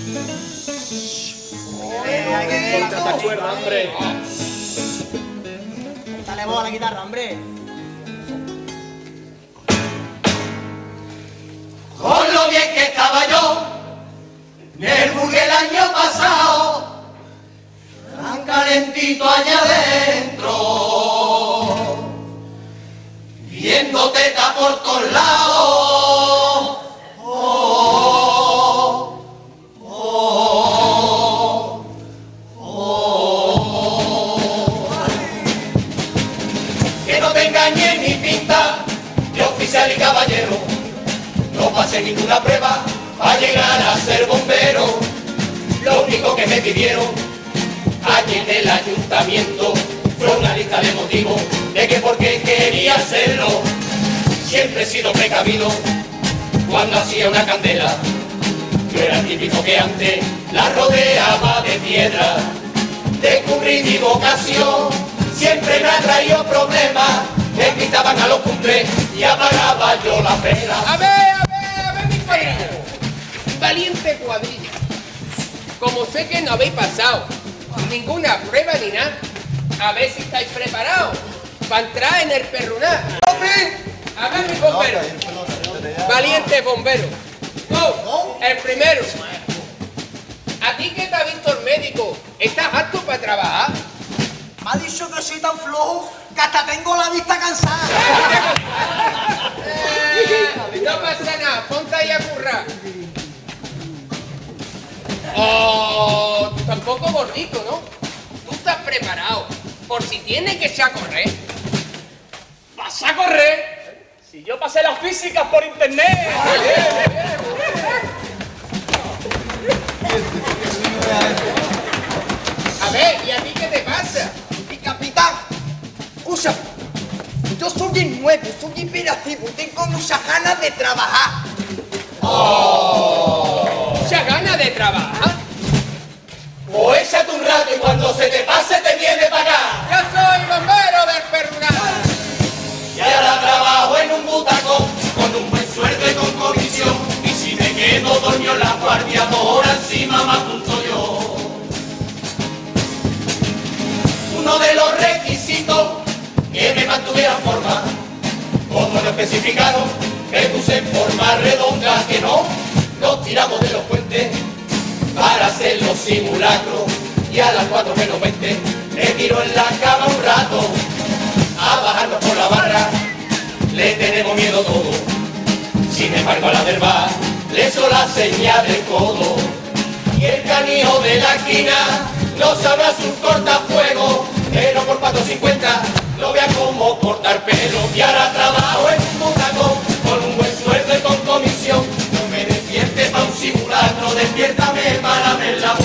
¿No te acuerdas, hombre? Dale voz a la guitarra, hombre. Con lo bien que estaba yo en el Burgués el año pasado, tan calentito allá adentro, viendo teta por todos lados. Oh, oh, oh. Que no te engañes ni pinta de oficial y caballero. No pasé ninguna prueba para llegar a ser bombero. Lo único que me pidieron allí en el ayuntamiento fue una lista de motivos de que por qué quería hacerlo. Siempre he sido precavido cuando hacía una candela. Yo era el típico que antes la rodeaba de piedra. Descubrí mi vocación, siempre me ha traído problemas. Me invitaban a los cumples y apagaba yo la vela. A ver, mi cuadrilla. Valiente cuadrilla. Como sé que no habéis pasado ninguna prueba ni nada, a ver si estáis preparados para entrar en el perrunar. A ver, mi bombero. Valiente bombero. El primero. ¿A ti que te ha visto el médico? ¿Estás apto para trabajar? Me ha dicho que soy tan flojo que hasta tengo la vista cansada. No pasa nada, ponte ahí a currar. Oh, tú tampoco gordito, ¿no? Tú estás preparado por si tienes que echar a correr. ¿Vas a correr? Si yo pasé las físicas por internet. A ver, ¿y a ti qué te pasa? Mi capitán, escucha, yo soy el nuevo, soy imperativo, tengo muchas ganas de trabajar. ¿Muchas ganas de trabajar? O échate un rato y cuando se te pase te viene para acá. Yo soy bombero del perrunar. Y ahora trabajo en un butacón con un buen sueldo y con comisión. Y si me quedo dormido en la guardia, 2 horas encima me apunto yo. Uno de los requisitos que me mantuviera en forma, como lo especificaron, me puse en forma redonda, que no nos tiramos de los puentes para hacer los simulacros. Y a las 4 menos 20 me tiro en la cama un rato a bajarnos por la barra. Le tenemos miedo todo, sin embargo a la del bar le echo la señal del codo. Y el canijo de la esquina no sabrá su cortafuego, pero por 4.50 lo vea como cortar pelo. Y ahora trabajo en un butacón con un buen sueldo y con comisión. No me despierte pa' un simulacro, despiértame para ver la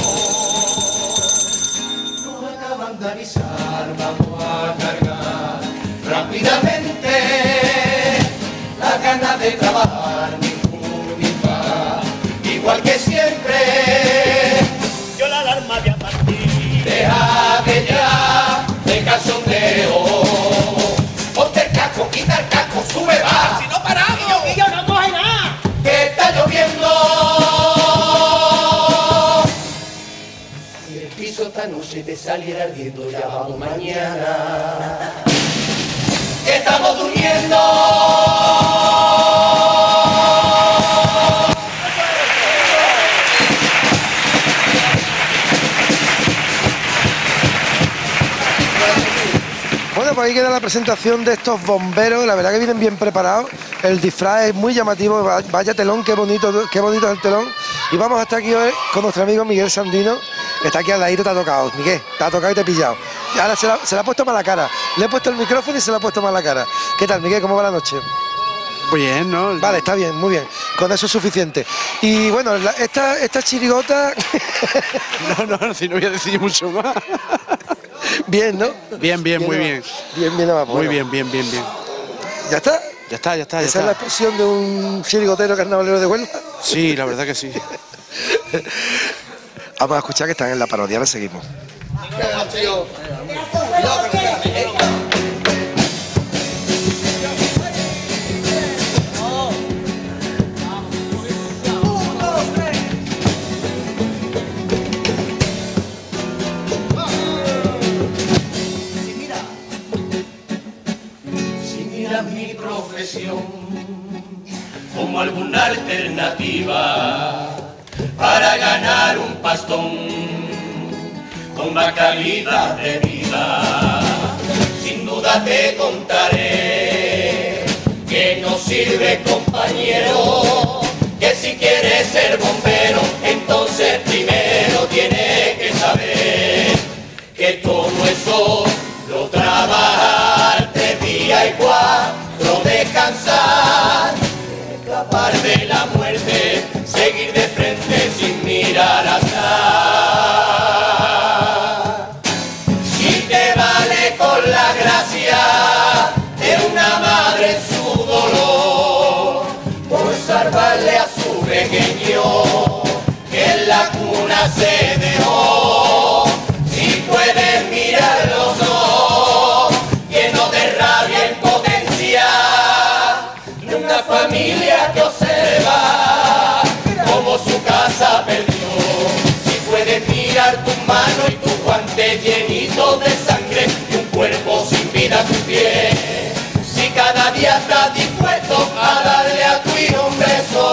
voz. Nos acaban de avisar, vamos a cargar rápidamente. Las ganas de trabajar, ni fu ni fa, igual que siempre. Yo la alarma voy a partir. Déjate ya de cachondeo. Ponte el casco, quita el casco, sube, va. ¡Si no paramos! Guillo, no coge nada. Que está lloviendo. Si el piso esta noche te saliera ardiendo, ya vamos mañana. Que estamos durmiendo. Bueno, pues ahí queda la presentación de estos bomberos. La verdad que vienen bien preparados. El disfraz es muy llamativo. Vaya telón, qué bonito es el telón. Y vamos a estar aquí hoy con nuestro amigo Miguel Sandino, que está aquí al ladito. Te ha tocado, Miguel, te ha tocado y te he pillado. Y ahora se la ha puesto mal la cara. Le he puesto el micrófono y se la ha puesto mal la cara. ¿Qué tal, Miguel? ¿Cómo va la noche? Bien, ¿no? Vale, está bien, muy bien. Con eso es suficiente. Y bueno, esta chirigota... No, si no voy a decir mucho más. Bien, ¿no? Bien, muy bien. Bien, nada más. Muy Bueno. bien. ¿Ya está? Ya está. ¿Esa es la expresión de un chirigotero carnavalero de Huelva? Sí, la verdad que sí. Vamos a escuchar que están en la parodia, ahora seguimos. alternativa para ganar un pastón con más calidad de vida. Sin duda te contaré que no sirve, compañero, que si quieres ser bombero, entonces primero tienes que saber que todo eso lo trabajar 3 días y 4 descansar, escapar de la muerte, seguir de frente sin mirar atrás. Si te vale con la gracia de una madre en su dolor, por salvarle a su pequeño que en la cuna se dejó, si puedes mirar los ojos llenos de rabia e impotencia de una familia que observa como su casa perdió, si puedes mirar tus manos y tus guantes llenitos de sangre y un cuerpo sin vida a tu pie, si cada día estás dispuesto a darle a tu hijo un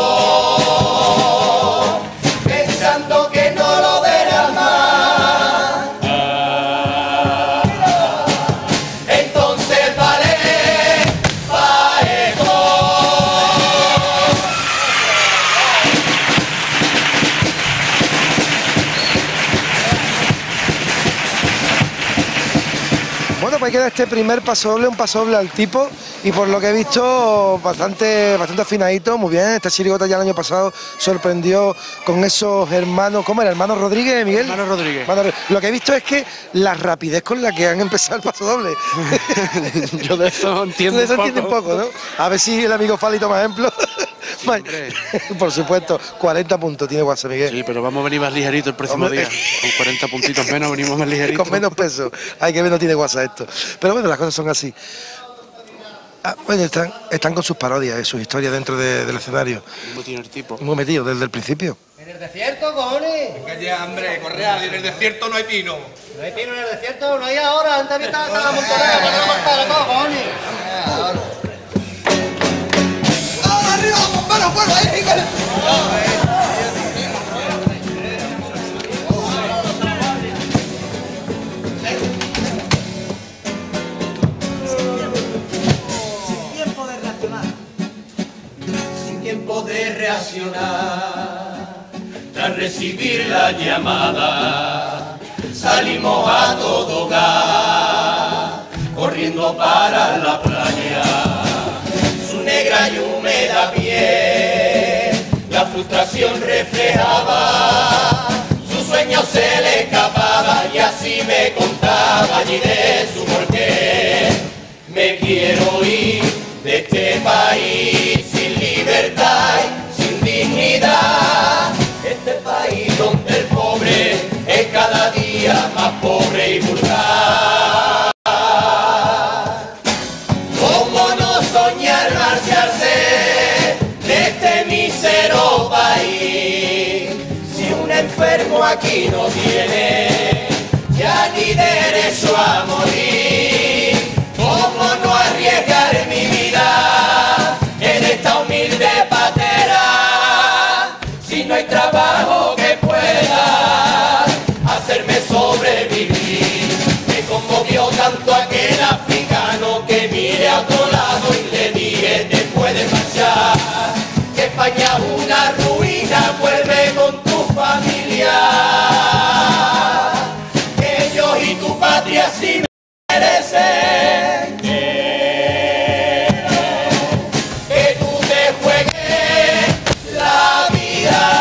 beso, pensando que no lo verás más, entonces vale pa' esto. Bueno, pues queda este primer pasodoble, un pasodoble al tipo, y por lo que he visto bastante afinadito, muy bien. Esta chirigota ya el año pasado sorprendió con esos hermanos, ¿cómo era? ¿Hermanos Rodríguez, Miguel? Hermanos Rodríguez. Lo que he visto es que la rapidez con la que han empezado el pasodoble. Yo de eso entiendo De eso un entiende un poco. poco, ¿no? A ver si el amigo Fali toma ejemplo. Sí, hombre. Por supuesto, 40 puntos tiene WhatsApp, Miguel. Sí, pero vamos a venir más ligeritos el próximo Hombre. día. Con 40 puntitos menos venimos más ligeritos. Con menos peso. Hay que ver, no tiene WhatsApp esto. Pero bueno, las cosas son así. Ah, bueno, están con sus parodias, sus historias dentro del escenario. ¿Cómo tiene el tipo? Muy metidos desde el principio. ¿En el desierto, cojones? Calla, hombre, Correa, en el desierto no hay pino. ¿No hay pino en el desierto? No hay ahora. Antes está la montonera, para no cortar todo, cojones. ¡Ahora arriba, bomberos, fuego ahí! Sin tiempo de reaccionar, tras recibir la llamada, salimos a todo gas, corriendo para la playa, su negra y húmeda piel, la frustración reflejaba, su sueño se le escapaba y así me contaba allí de su porqué. Me quiero ir de este país sin libertad, sin dignidad, este país donde el pobre es cada día más pobre y vulgar. ¿Cómo no soñar marcharse de este mísero país? Si un enfermo aquí no tiene ya ni derecho a morir, ¿cómo no arriesgar mi vida en esta humilde patera? Si no hay trabajo que pueda hacerme sobrevivir, me conmovió tanto aquel africano que mire a otro lado y le dije después de marchar que España es una ruina, vuelve con tu familia, que ellos y tu patria sí merecen que tú te juegues la vida.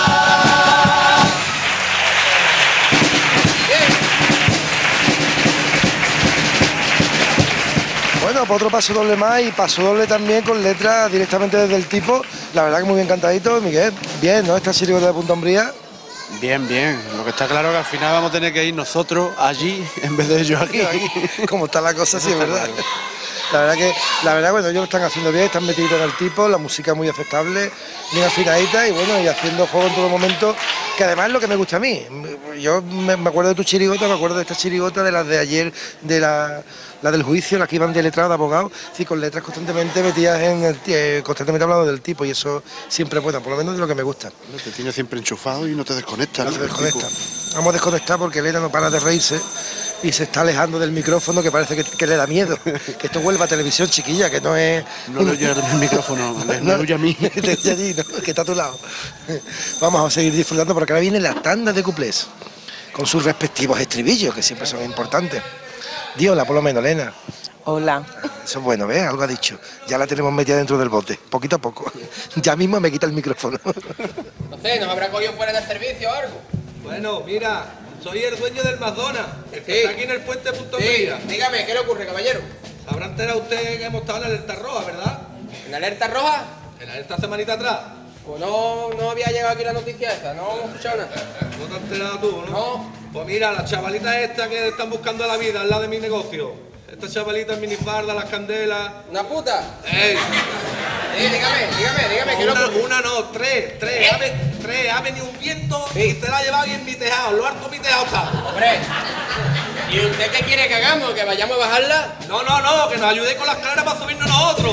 Bueno, pues otro paso doble más y paso doble también con letras directamente desde el tipo. La verdad que muy bien cantadito, Miguel. Bien, ¿no? Esta chirigota de Punta Umbría. Bien, bien. Lo que está claro es que al final vamos a tener que ir nosotros allí en vez de ellos aquí. Como está la cosa, sí, es verdad. La verdad, bueno, ellos lo están haciendo bien, están metidos en el tipo, la música muy aceptable, bien afinadita y bueno, y haciendo juego en todo momento, que además es lo que me gusta a mí. Yo me acuerdo de tu chirigota, me acuerdo de esta chirigota, de las de ayer, de la del juicio, las que iban de letrado, de abogados, sí, con letras constantemente metidas constantemente hablando del tipo, y eso siempre es bueno, por lo menos de lo que me gusta. Te tiene siempre enchufado y no te desconecta. No se desconecta. Vamos a desconectar porque Elena no para de reírse y se está alejando del micrófono, que parece que le da miedo. Que esto vuelva a televisión, chiquilla, que no es... No le oye el micrófono, le oye a mí. Te oye allí, ¿no? Que está a tu lado. Vamos a seguir disfrutando porque ahora viene la tanda de cuplés, con sus respectivos estribillos, que siempre son importantes. Di hola, por lo menos, Elena. Hola. Eso es bueno, ¿ves? Algo ha dicho. Ya la tenemos metida dentro del bote, poquito a poco. Ya mismo me quita el micrófono. No sé, ¿nos habrá cogido fuera del servicio o algo? Bueno, mira, soy el dueño del McDonald's, el que Sí. está aquí en el puente Punto Sí, Mira. dígame, ¿qué le ocurre, caballero? Se habrá enterado usted que hemos estado en la alerta roja, ¿verdad? ¿En alerta roja? En la alerta semanita atrás. Pues no había llegado aquí la noticia esta, no hemos escuchado nada. No te has enterado tú, ¿no? No. Pues mira, la chavalita esta que están buscando la vida al lado de mi negocio. Esta chavalita en minifarda, las candelas. ¿Una puta? ¡Ey! Dígame, ¿qué le ocurre? Una no, tres. Ha venido un viento Sí. y se la ha llevado ahí en mi tejado. Lo harto mi tejado está. Hombre, ¿y usted qué quiere que hagamos? ¿Que vayamos a bajarla? No, que nos ayude con las escaleras para subirnos nosotros.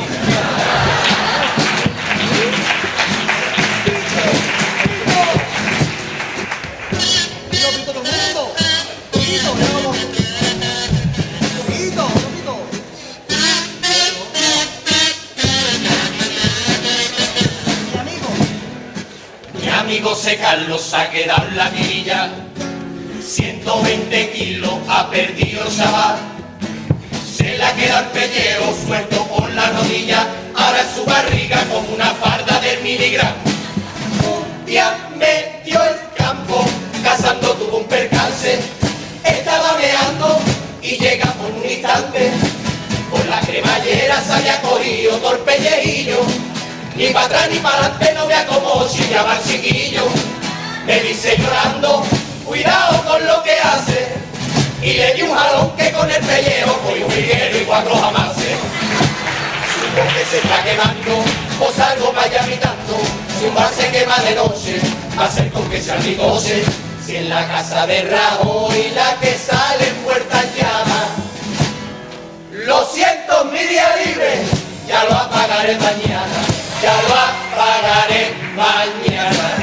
Mi amigo C. Carlos ha quedado en la mirilla, 120 kilos ha perdido el chaval. Se le ha quedado el pellejo suelto por la rodilla, ahora es su barriga como una farda del minigram. Un día metió el campo, cazando tuvo un percance, estaba meando y llega por un instante, por la cremallera se había cogido todo el pellejillo. Ni para atrás ni para adelante no vea cómo chillaba el chiquillo. Me dice llorando, cuidado con lo que hace. Y le di un jalón que con el pellejo cogió un liguero y 4 jamases. Supo que se está quemando, o salgo vaya gritando. Si un bar se quema de noche, va a ser con que se almigose. Si en la casa de Rajoy la que sale en puerta en llama. Lo siento, mi día libre, ya lo apagaré mañana. Ya lo apagaré mañana.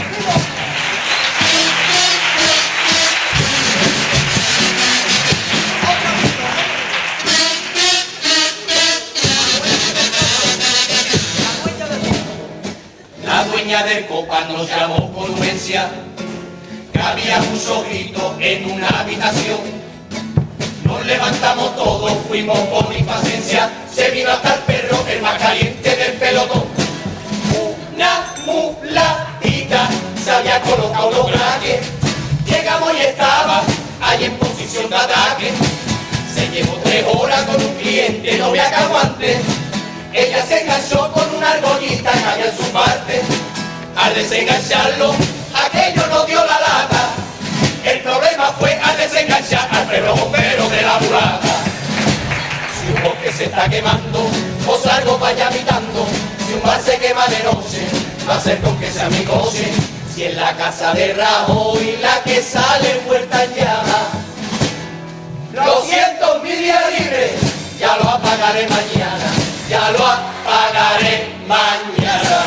La dueña del copa nos llamó con urgencia, que había un zorrito en una habitación. Nos levantamos todos, fuimos por impaciencia, se vino hasta el perro, el más caliente del pelotón. Una mulatita se había colocado los braques, llegamos y estaba ahí en posición de ataque. Se llevó 3 horas con un cliente, no había que aguante. Ella se enganchó con una argollita que había en su parte. Al desengancharlo, aquello no dio la lata. El problema fue al desenganchar al perro bombero de la mulata. Si un bosque se está quemando, o salgo para allá habitando. Si un bar se quema de noche, va a ser con que sea mi coche. Si en la casa de Rajoy la que sale puerta en llama. Lo siento, mi día libre, ya lo apagaré mañana. Ya lo apagaré mañana.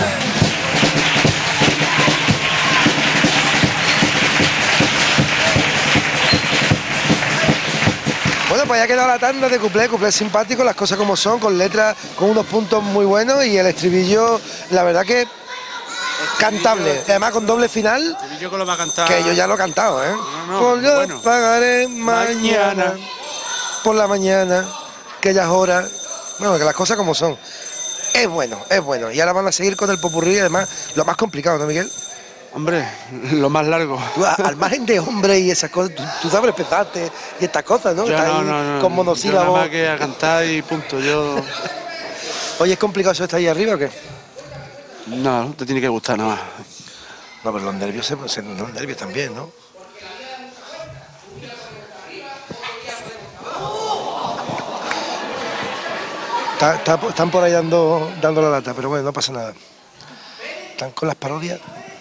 Bueno, pues ya ha quedado la tanda de cuplés simpáticos, las cosas como son, con letras, con unos puntos muy buenos y el estribillo, la verdad que cantable. Además con doble final, Yo que lo va a cantar. que yo ya lo he cantado, ¿eh? No, Pues yo bueno. pagaré mañana, por la mañana, que ya es hora. Bueno, que las cosas como son. Es bueno, es bueno. Y ahora van a seguir con el popurrí, y además, lo más complicado, ¿no, Miguel? Hombre, lo más largo. Tú, al margen de hombre y esas cosas, tú sabes pesarte y estas cosas, ¿no? Yo Estás no, ahí no. con Yo monosílabos. nada más que a cantar y punto. Yo. Oye, ¿es complicado eso estar ahí arriba o qué? No, te tiene que gustar nada más. No, pero los nervios, los nervios también, ¿no? Están por ahí dando la lata, pero bueno, no pasa nada. Están con las parodias.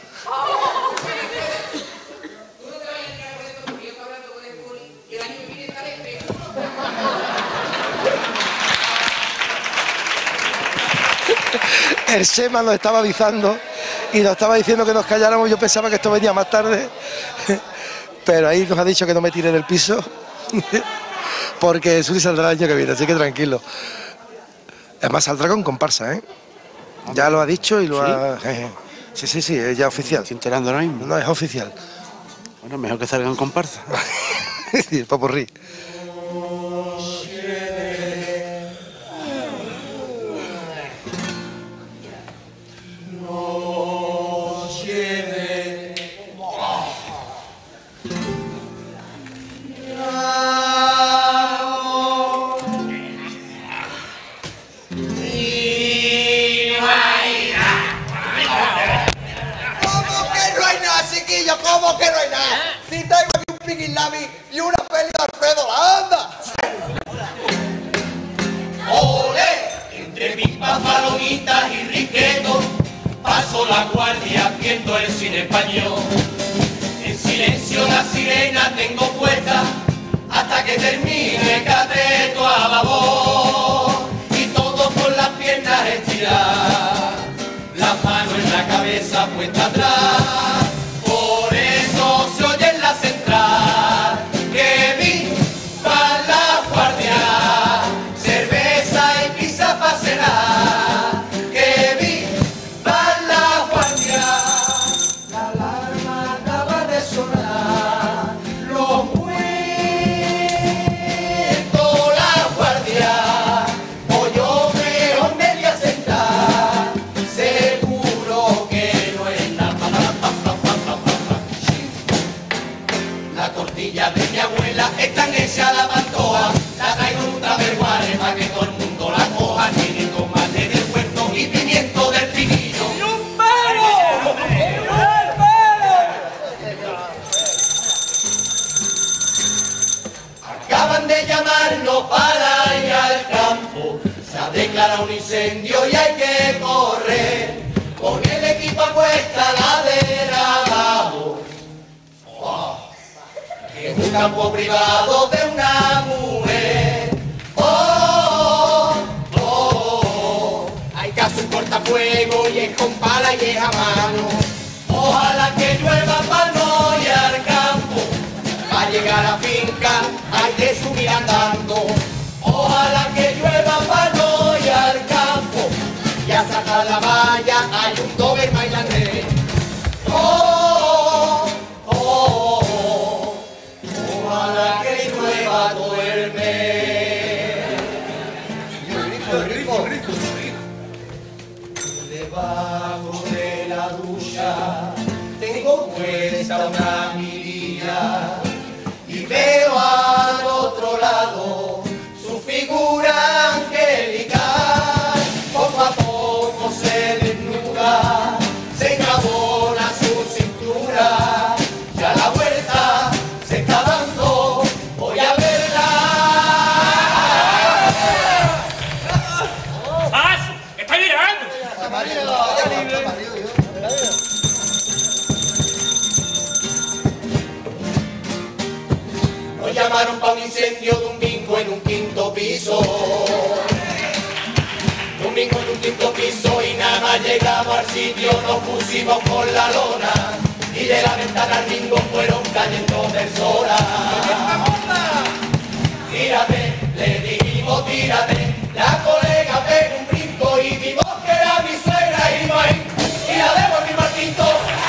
El Sema nos estaba avisando y nos estaba diciendo que nos calláramos. Yo pensaba que esto venía más tarde, pero ahí nos ha dicho que no me tire del piso porque Suri saldrá el año que viene, así que tranquilo. Además saldrá con comparsa, ¿eh? Ya lo ha dicho y lo ha... Sí, es ya oficial. Estoy enterando ahora mismo. No, es oficial. Bueno, mejor que salgan comparsa. Sí, el popurrí. ¿Cómo que no hay nada? Si tengo aquí un piquilabi y una peli de Alfredo Landa. ¡Ole! Entre pipas, palomitas y riquetos paso la guardia viendo el cine español. En silencio la sirena tengo puesta hasta que termine Cateto a babor. Y todo con las piernas estiradas, las manos en la cabeza puesta atrás. Se oye en la central que viva la guardia, cerveza y pizza para cenar, que viva la guardia. La alarma acaba de sonar, los muertos, la guardia, o yo mejor me voy a sentar, seguro que no es la La tortilla de mi abuela están hechas a la pantoja, la traigo en un tupperware para que todo el mundo la coja. Tiene tomate del huerto y pimiento del pinillo. ¡Y un pelo! ¡Un pelo! Acaban de llamarnos para ir al campo, se ha declarado un incendio y hay que correr, con el equipo a cuesta ladera abajo. Es un campo privado de una mujer. Oh, oh, oh. Hay que hacer un cortafuego y es con pala y es a mano. Ojalá que llueva para no ir al campo. Para llegar a la finca hay que subir andando. Ojalá que llueva para no ir al campo. Y a sacar la valla hay un Doberman irlandés. Oh, oh, oh. Ojalá que llueva todo el mes. Rico. Debajo de la ducha tengo puesta una mirilla y veo al otro lado su figura angelical. Poco a poco se desnuda, se encabona su cintura. Ya la vuelta se está dando, voy a verla. ¡Paz! ¡Está mirando! Nos llamaron para un incendio de un bingo en un quinto piso. Un bingo en un quinto piso y nada más llegamos al sitio nos pusimos con la lona. Y de la ventana al bingo fueron cayendo personas. Tírate, le dijimos tírate. La colega pegó un brinco y vimos que era mi suegra y no hay. Y la devolvimos al quinto.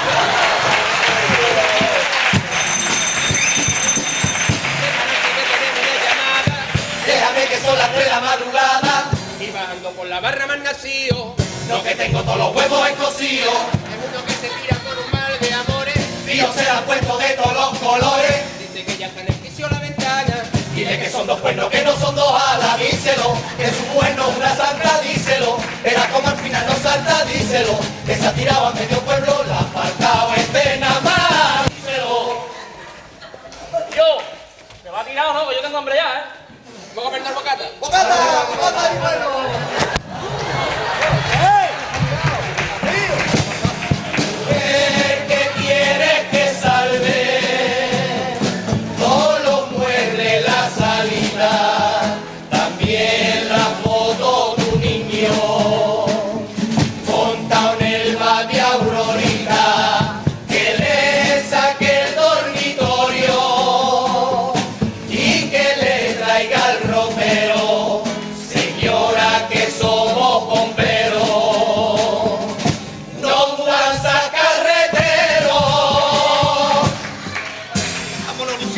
Déjame que son las 3 de la madrugada. Y bajando por la barra más nacido. No que tengo todos los huevos escocidos. Es uno que se tira por un mal de amores. Tío se la ha puesto de todos los colores. Dice que ya está en el quicio la ventana. Dile que son dos cuernos, que no son dos alas, díselo. Que su cuerno es una santa, díselo. Era como al final no salta, díselo. Que se ha tirado a medio pueblo, la faltaba este nada más, díselo. Yo, ¿me va a tirar o no? Que yo tengo hambre ya, ¿eh? ¿Vamos a perder bocata? ¡Bocata, mi pueblo!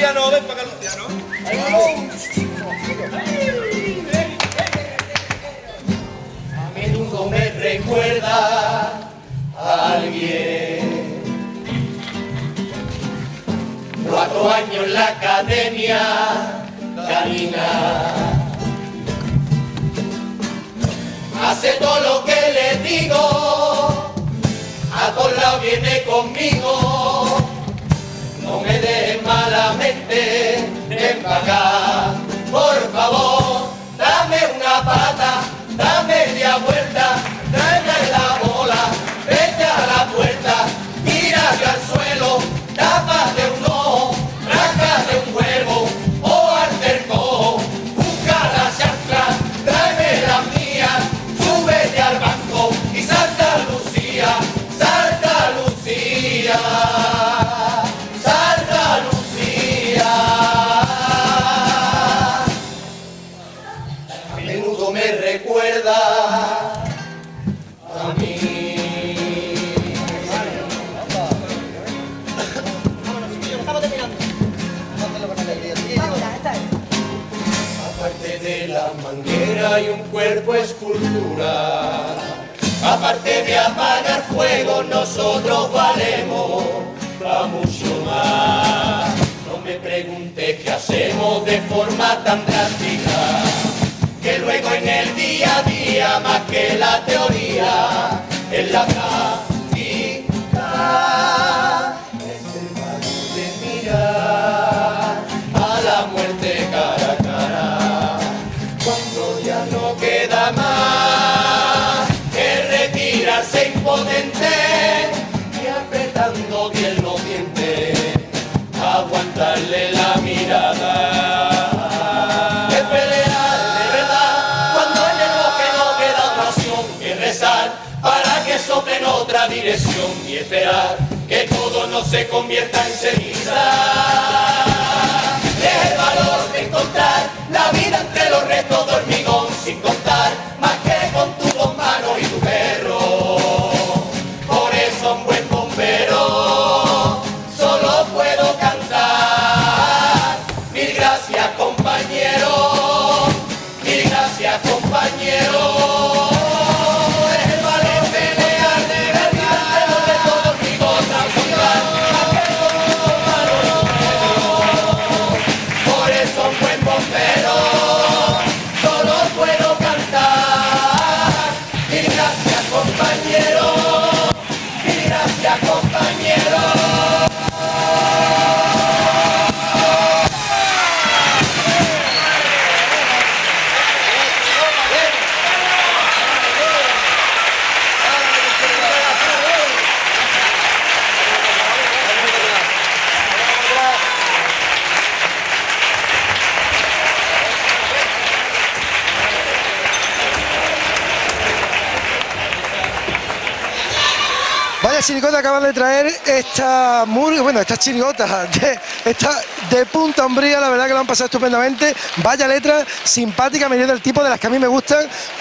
Luciano, ven para acá, Luciano. A menudo me recuerda a alguien. 4 años en la academia, Karina. Hace todo lo que le digo, a todos lados viene conmigo. No me dejes malamente, ven pa' acá, por favor, dame una pata, dame media vuelta, tráeme la bola, vete a la puerta, tírate al suelo, tápate un ojo, rácate un huevo, o al terco, busca la chancla, tráeme la mía, súbete al banco y salta Lucía, salta Lucía. Recuerda a mí. Aparte de la manguera y un cuerpo escultura, aparte de apagar fuego, nosotros valemos pa' mucho más. No me preguntes qué hacemos de forma tan drástica, que luego en el día a día, más que la teoría, en la práctica, es el valor de mirar a la muerte cara a cara, cuando ya no queda más que retirarse impotente y apretando bien los dientes, aguantarle la mirada. Para que sople en otra dirección y esperar que todo no se convierta en ceniza. Es el valor de encontrar la vida entre los restos de hormigón, sin contar más que con tus 2 manos y tu perro. Por eso un buen bombero solo puedo cantar. Mil gracias, compañero. Mil gracias, compañero. Vaya chirigota acaban de traer esta chirigota de Punta Umbría, la verdad que lo han pasado estupendamente. Vaya letra simpática, me dio del tipo de las que a mí me gustan.